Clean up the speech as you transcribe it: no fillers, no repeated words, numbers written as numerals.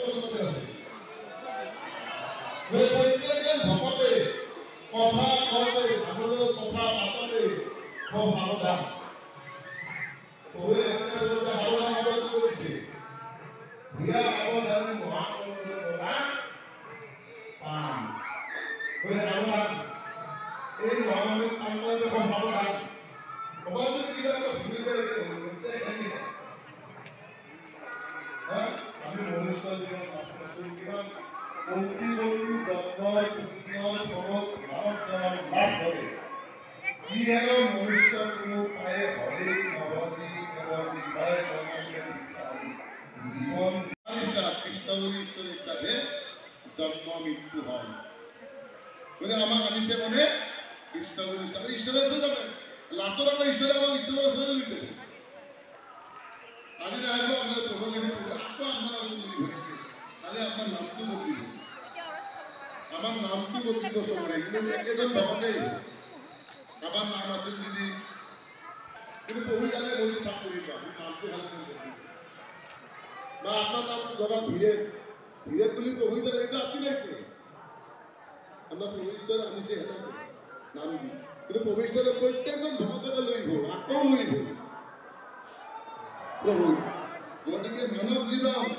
পৰ্যন্ত আছে প্ৰত্যেকে ভকতে কথা কওঁতে মানুহৰ কথা পাততে খুব সাৱধান হৈ আছে সাৱধান কৰিছে বিয়া সাৱধানী মহাপুৰুষে কৰা পাম হৈ সাৱধান এই মহামুখ কামতে খুব সাৱধান ক'ৰবাত যদি কিবা এটা ভুল যায় আমি মনুষ্য জীৱন কিমান কৌটি কৌটি যত্ন যুগ্ন ফলত লাভ কৰে ই হেন মনুষ্য কোনো পায়ে হৰে নৱজি কেৱল বিষয় জীৱন কৃষ্ণ বুলি ঈশ্বৰ হিচাপে জন্ম মৃত্যু হয় গতিকে আমাক আনিছে মানে কৃষ্ণ বুলি হিচাপে ঈশ্বৰৰ ওচৰত যাবে লাষ্টত আকৌ ঈশ্বৰে আমাক ঈশ্বৰৰ ওচৰলৈ লৈ যাব আজি আহিব আপোনাৰ প্ৰভু আকৌ আমাৰ কালি আপোনাৰ নামটো বদলিব আমার নামটো বদলিব চবৰে কিন্তু একেজন ভকতেই আমাৰ নাম আছিল যদি কিন্তু প্ৰভু জানে বলি চাপ কৰিবা নামটো ভালকৈ বদলিব বা আপোনাৰ নামটো ধৰা ধীৰে ধীৰে বুলি প্ৰভু জানে এইটো আপনি নাইতো আমাৰ প্ৰভু ঈশ্বৰ আনিছে নাম দি কিন্তু প্ৰভু ঈশ্বৰে প্ৰত্যেকজন ভকতকে লৈ আহিব আকৌ লৈ আহিব প্ৰভু গতিকে মানৱ জীৱন